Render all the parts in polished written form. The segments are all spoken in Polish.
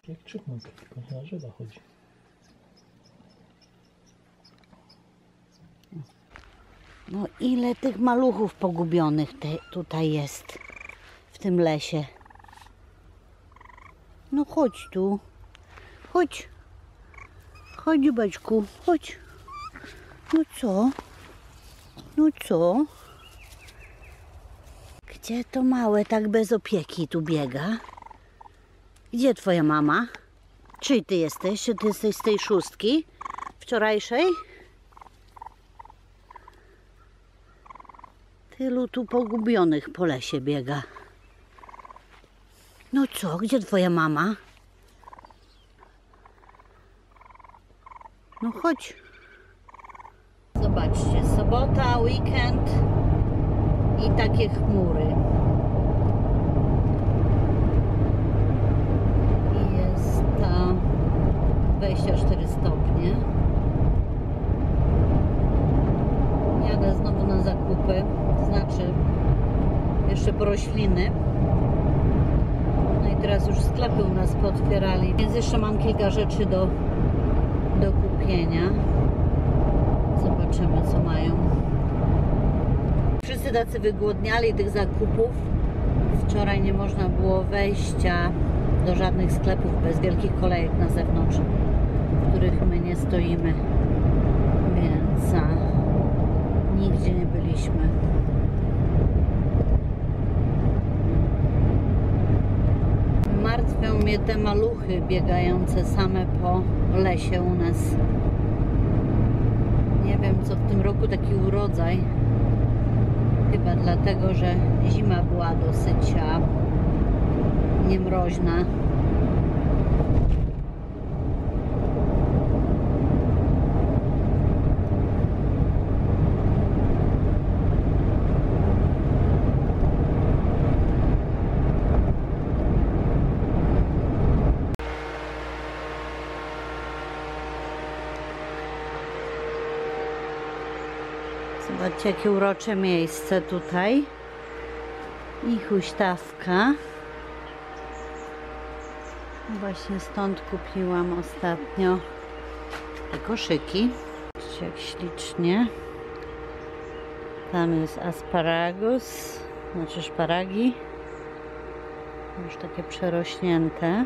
Jak chipmunk, tylko na drzewa chodzi. No ile tych maluchów pogubionych tutaj jest w tym lesie. No chodź tu. Chodź. Chodź, dziubaczku, chodź. No co? No co? Gdzie to małe tak bez opieki tu biega? Gdzie twoja mama? Czyj ty jesteś? Czy ty jesteś z tej szóstki wczorajszej? Tylu tu pogubionych po lesie biega. No co? Gdzie twoja mama? No chodź. Zobaczcie, sobota, weekend i takie chmury. I jest 24 stopnie. Jadę znowu na zakupy, znaczy jeszcze po rośliny. No i teraz już sklepy u nas pootwierali, więc jeszcze mam kilka rzeczy do kupienia. Zobaczymy, co mają. Wszyscy tacy wygłodniali tych zakupów. Wczoraj nie można było wejścia do żadnych sklepów bez wielkich kolejek na zewnątrz, w których my nie stoimy, więc nigdzie nie byliśmy. Martwią mnie te maluchy biegające same po lesie u nas. Nie wiem, co w tym roku taki urodzaj. Chyba dlatego, że zima była dosyć niemroźna. Zobaczcie, jakie urocze miejsce tutaj. I huśtawka. Właśnie stąd kupiłam ostatnio te koszyki. Zobaczcie, jak ślicznie. Tam jest asparagus, znaczy szparagi. Już takie przerośnięte.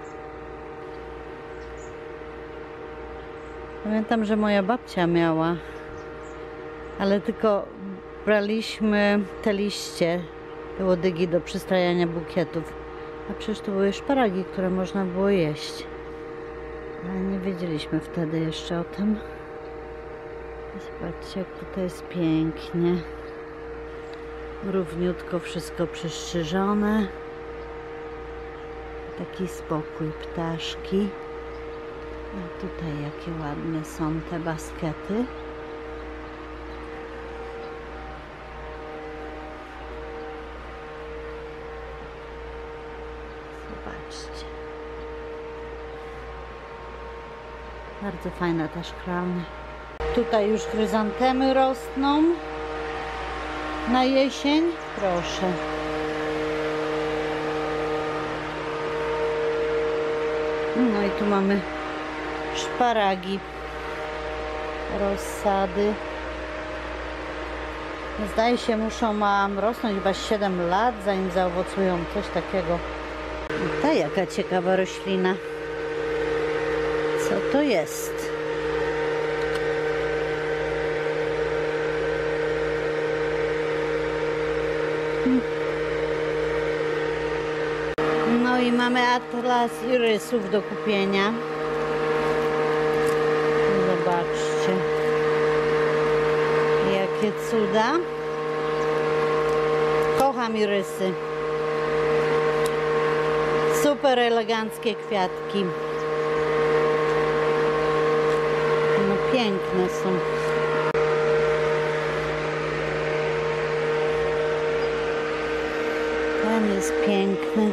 Pamiętam, że moja babcia miała, ale tylko braliśmy te liście, te łodygi do przystrajania bukietów. A przecież to były szparagi, które można było jeść. Ale nie wiedzieliśmy wtedy jeszcze o tym. Zobaczcie, jak tutaj jest pięknie. Równiutko wszystko przystrzyżone. Taki spokój, ptaszki. A tutaj jakie ładne są te baskety. Zobaczcie. Bardzo fajna ta szklarnia. Tutaj już chryzantemy rosną na jesień. Proszę. No i tu mamy szparagi, rozsady. Zdaje się, muszą rosnąć chyba 7 lat, zanim zaowocują, coś takiego. I ta jaka ciekawa roślina. Co to jest? No i mamy atlas irysów do kupienia. Zobaczcie, jakie cuda. Kocham irysy. Super eleganckie kwiatki. No piękne są. Ten jest piękny.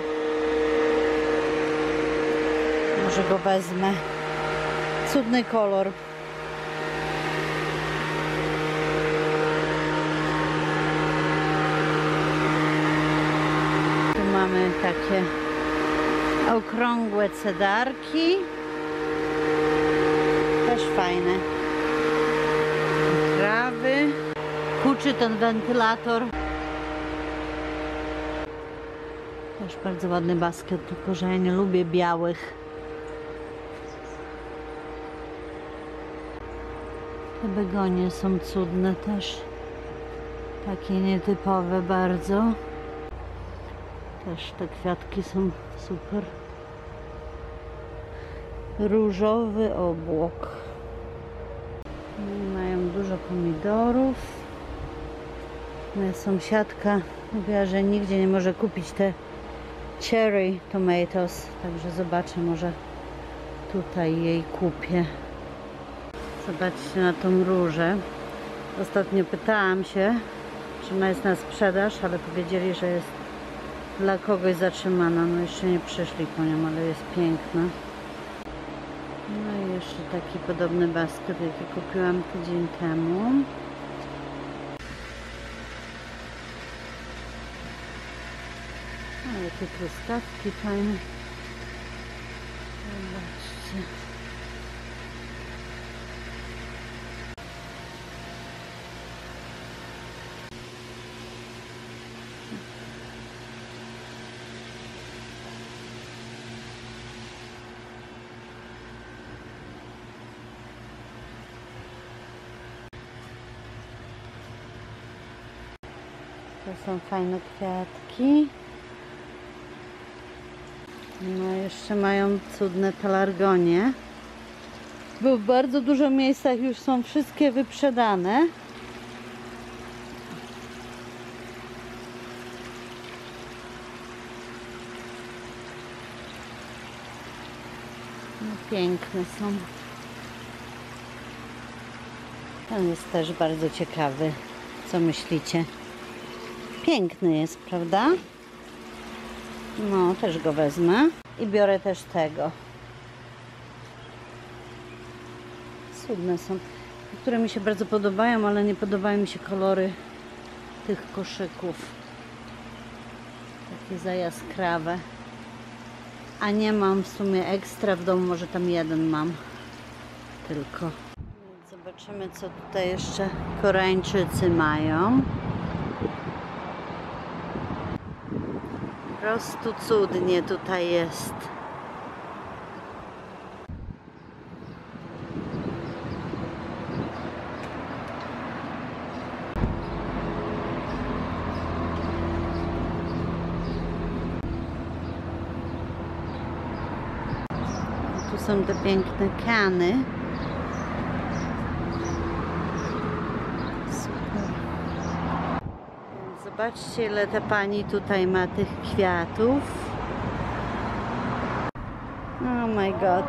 Może go wezmę. Cudny kolor. Tu mamy takie Okrągłe cedarki. Też fajne. Trawy. Huczy ten wentylator. Też bardzo ładny basket, tylko że ja nie lubię białych. Te begonie są cudne też. Takie nietypowe bardzo. Też te kwiatki są super. Różowy obłok. Mają dużo pomidorów. Moja sąsiadka mówiła, że nigdzie nie może kupić te cherry tomatoes. Także zobaczę, może tutaj jej kupię. Zobaczcie na tą różę. Ostatnio pytałam się, czy ona jest na sprzedaż, ale powiedzieli, że jest dla kogoś zatrzymana. No jeszcze nie przyszli po nią, ale jest piękna. No i jeszcze taki podobny basket, jaki kupiłam tydzień temu. Ale te truskawki fajne. Zobaczcie. To są fajne kwiatki. No jeszcze mają cudne pelargonie. Bo w bardzo dużo miejscach już są wszystkie wyprzedane. No, piękne są. Ten jest też bardzo ciekawy. Co myślicie? Piękny jest, prawda? No, też go wezmę. I biorę też tego. Cudne są. Niektóre mi się bardzo podobają, ale nie podobają mi się kolory tych koszyków. Takie za jaskrawe. A nie mam w sumie ekstra w domu, może tam jeden mam. Tylko. Zobaczymy, co tutaj jeszcze Koreańczycy mają. Po prostu cudnie tutaj jest. Tu są te piękne kany. Super. Zobaczcie, ile ta pani tutaj ma tych kwiatów. Oh my god.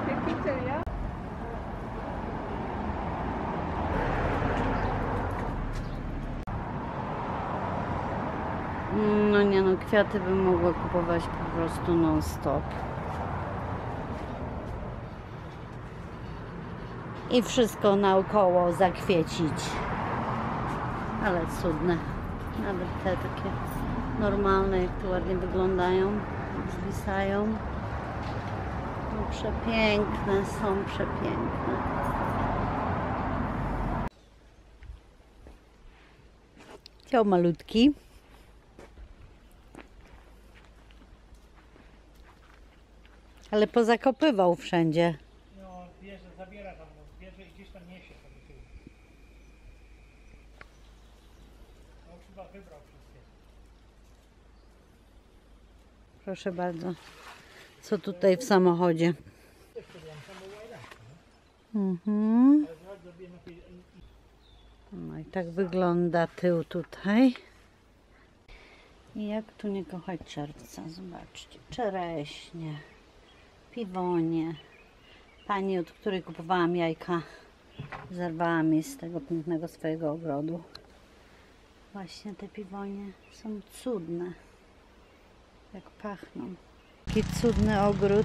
No nie no, kwiaty bym mogła kupować po prostu non stop. I wszystko naokoło zakwiecić. Ale cudne. Nawet te takie normalne, jak to ładnie wyglądają, zwisają. No, przepiękne są, przepiękne. Ciao malutki. Ale pozakopywał wszędzie. No, bierze, zabiera tam, bierze i gdzieś tam niesie tam do tyłu. No, chyba wybrał wszystkie. Proszę bardzo. Co tutaj w samochodzie? Też podłam samołajda. Mhm. Ale zaraz zrobię na tej... No i tak wygląda tył tutaj. I jak tu nie kochać czerwca? Zobaczcie. Czereśnie, piwonie. Pani, od której kupowałam jajka, zerwała mi z tego pięknego swojego ogrodu. Właśnie te piwonie są cudne. Jak pachną. Taki cudny ogród.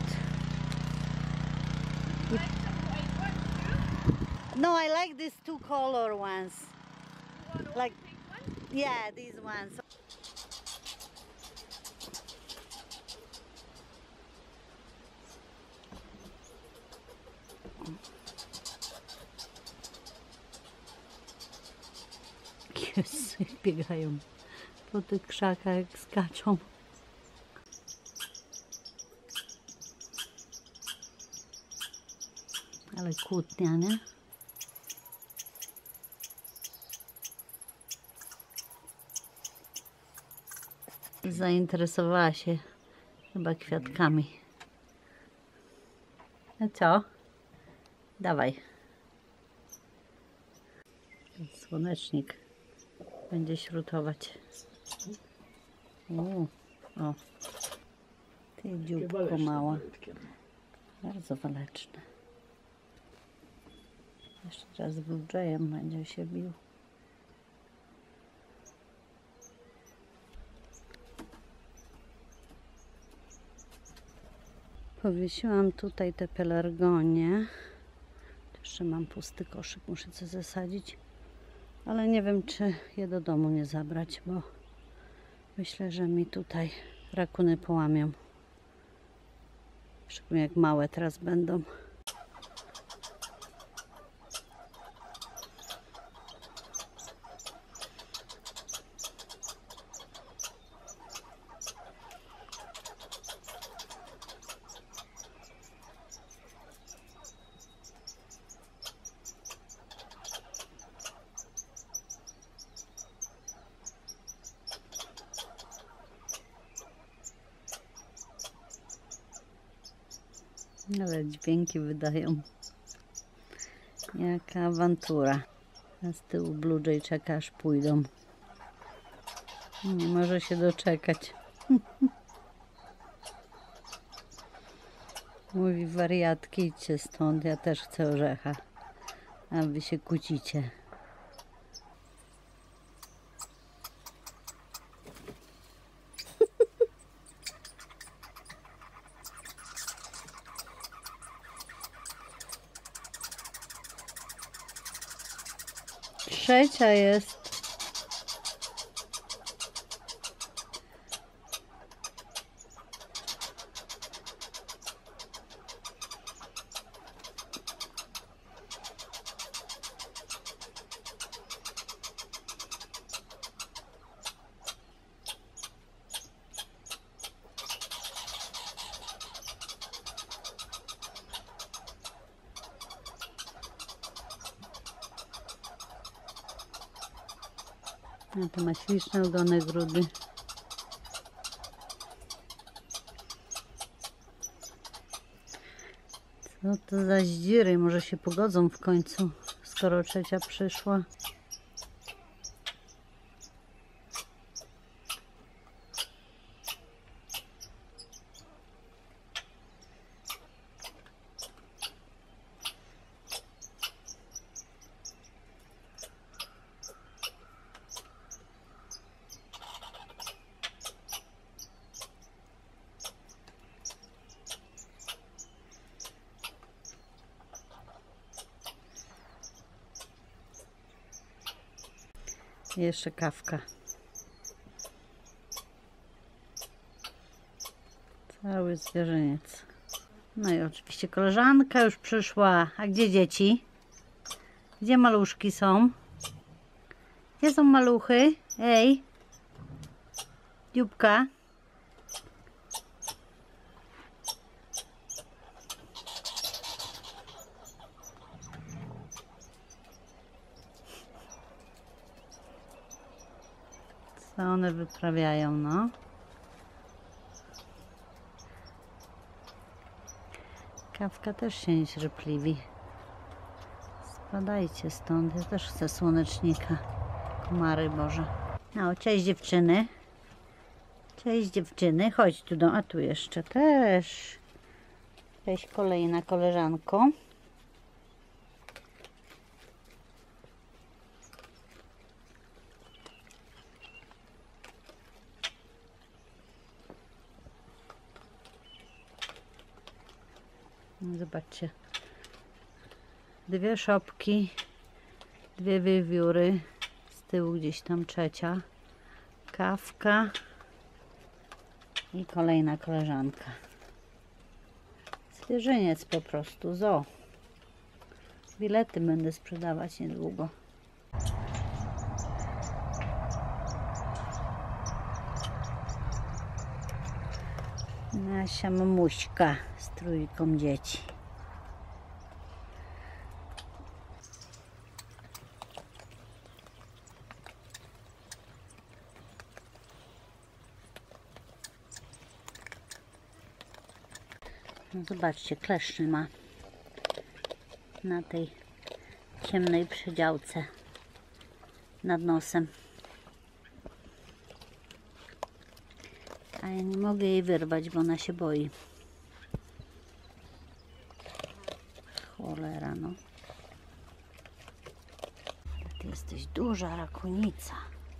No, I like these two color ones. Like, yeah, these ones. sobie biegają po tych krzakach, jak skaczą. Ale kłótnia, nie? Zainteresowała się chyba kwiatkami. A co? Dawaj. Słonecznik będzie śrutować. O, ty dzióbko mała. Bardzo waleczne. Jeszcze raz Bluejajem będzie się bił. Powiesiłam tutaj te pelargonie. Jeszcze mam pusty koszyk, muszę coś zasadzić. Ale nie wiem, czy je do domu nie zabrać, bo myślę, że mi tutaj rakuny połamią. Szczególnie jak małe teraz będą. Ale dźwięki wydają. Jaka awantura. A z tyłu Bluejay czeka, aż pójdą. Nie może się doczekać. Mówi: wariatki, idźcie stąd, ja też chcę orzecha. A wy się kłócicie. Trzecia jest. No to ma śliczne ogone grudy. Co to za zdziry? Może się pogodzą w końcu, skoro trzecia przyszła. I jeszcze kawka. Cały zwierzyniec. No i oczywiście koleżanka już przyszła. A gdzie dzieci? Gdzie maluszki są? Gdzie są maluchy? Ej! Dzióbka. Co one wyprawiają, no? Kawka też się niecierpliwi. Spadajcie stąd, ja też chcę słonecznika. Komary Boże. No, cześć dziewczyny. Cześć dziewczyny, chodź tu do... A tu jeszcze też. Cześć kolejna koleżanko. Zobaczcie, dwie szopki, dwie wiewióry, z tyłu gdzieś tam trzecia, kawka i kolejna koleżanka. Zwierzyniec po prostu, zoo. Bilety będę sprzedawać niedługo. Nasia mamuśka z trójką dzieci. No zobaczcie, kleszczy ma na tej ciemnej przedziałce nad nosem. A ja nie mogę jej wyrwać, bo ona się boi. Cholera, no. Ty jesteś duża rakunica.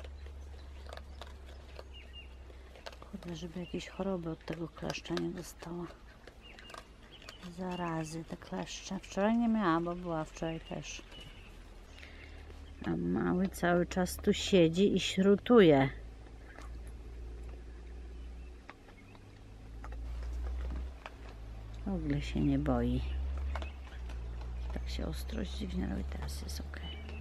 Kurde, żeby jakieś choroby od tego kleszcza nie dostała. Zarazy te kleszcze. Wczoraj nie miała, bo była wczoraj też. A mały cały czas tu siedzi i śrutuje. W ogóle się nie boi. Tak się ostrość dziwnie robi. Teraz jest ok.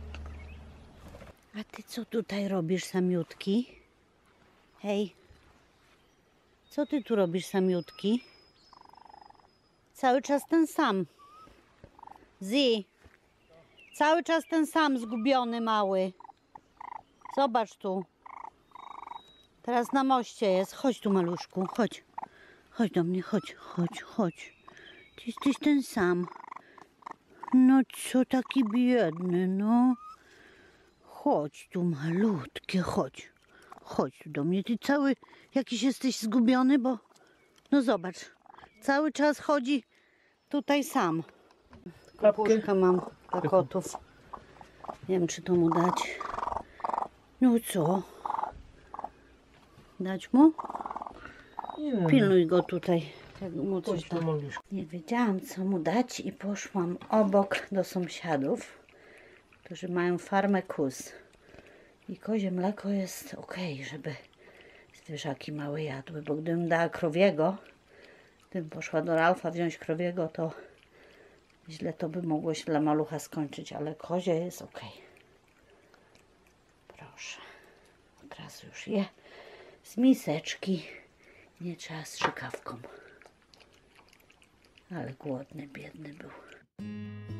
A ty co tutaj robisz, samiutki? Hej. Co ty tu robisz, samiutki? Cały czas ten sam. Zi. Cały czas ten sam, zgubiony mały. Zobacz tu. Teraz na moście jest. Chodź tu, maluszku. Chodź. Chodź do mnie. Chodź. Chodź. Chodź. Ty jesteś ten sam. No co taki biedny, no. Chodź tu, malutkie. Chodź. Chodź tu do mnie. Ty cały jakiś jesteś zgubiony, bo... No zobacz. Cały czas chodzi tutaj sam. Puszkę mam dla kotów. Nie wiem, czy to mu dać. No co? Dać mu? Nie wiem. Pilnuj go tutaj. Jak mu coś Chodź tu, da. Maluszku. Nie wiedziałam, co mu dać i poszłam obok do sąsiadów, którzy mają farmę kóz. I kozie mleko jest ok, żeby zwierzaki małe jadły, bo gdybym dała krowiego, gdybym poszła do Ralfa wziąć krowiego, to źle to by mogło się dla malucha skończyć, ale kozie jest ok. Proszę. Od razu już je z miseczki. Nie trzeba strzykawką. Ale głodny, biedny był.